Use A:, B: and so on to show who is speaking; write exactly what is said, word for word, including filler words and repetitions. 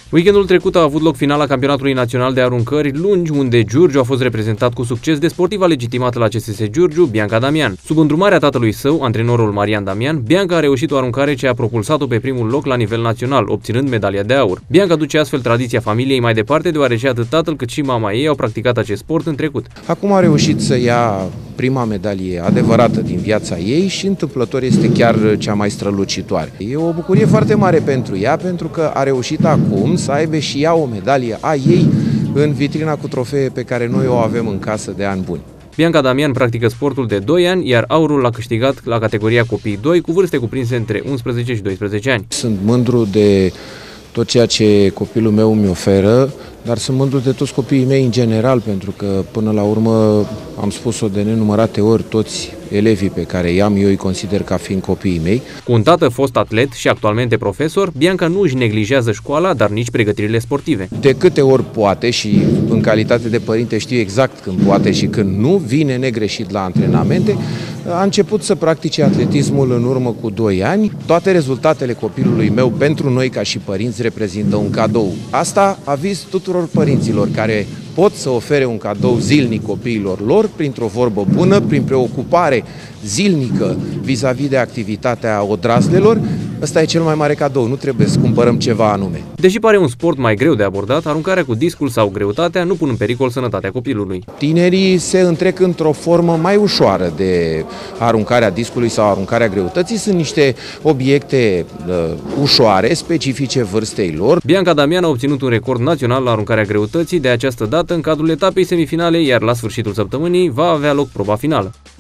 A: Weekendul trecut a avut loc finala campionatului național de aruncări lungi, unde Giurgiu a fost reprezentat cu succes de sportiva legitimată la C S S Giurgiu, Bianca Damian. Sub îndrumarea tatălui său, antrenorul Marian Damian, Bianca a reușit o aruncare ce a propulsat-o pe primul loc la nivel național, obținând medalia de aur. Bianca duce astfel tradiția familiei mai departe, deoarece atât tatăl cât și mama ei au practicat acest sport în trecut.
B: Acum a reușit să ia prima medalie adevărată din viața ei și întâmplător este chiar cea mai strălucitoare. E o bucurie foarte mare pentru ea, pentru că a reușit acum să aibă și ea o medalie a ei în vitrina cu trofee pe care noi o avem în casă de ani buni.
A: Bianca Damian practică sportul de doi ani, iar aurul l-a câștigat la categoria copii doi, cu vârste cuprinse între unsprezece și doisprezece ani.
B: Sunt mândru de tot ceea ce copilul meu mi oferă, dar sunt mândru de toți copiii mei în general, pentru că până la urmă, am spus-o de nenumărate ori, toți elevii pe care i-am eu îi consider ca fiind copiii mei.
A: Cu un tată fost atlet și actualmente profesor, Bianca nu își neglijează școala, dar nici pregătirile sportive.
B: De câte ori poate, și în calitate de părinte știu exact când poate și când nu, vine negreșit la antrenamente. A început să practice atletismul în urmă cu doi ani. Toate rezultatele copilului meu pentru noi ca și părinți reprezintă un cadou. Asta aviz tuturor părinților care pot să ofere un cadou zilnic copiilor lor printr-o vorbă bună, prin preocupare zilnică vis-a-vis de activitatea odrazlelor. Ăsta e cel mai mare cadou, nu trebuie să cumpărăm ceva anume.
A: Deși pare un sport mai greu de abordat, aruncarea cu discul sau greutatea nu pun în pericol sănătatea copilului.
B: Tinerii se întrec într-o formă mai ușoară de aruncarea discului sau aruncarea greutății. Sunt niște obiecte uh, ușoare, specifice vârstei lor.
A: Bianca Damian a obținut un record național la aruncarea greutății de această dată în cadrul etapei semifinale, iar la sfârșitul săptămânii va avea loc proba finală.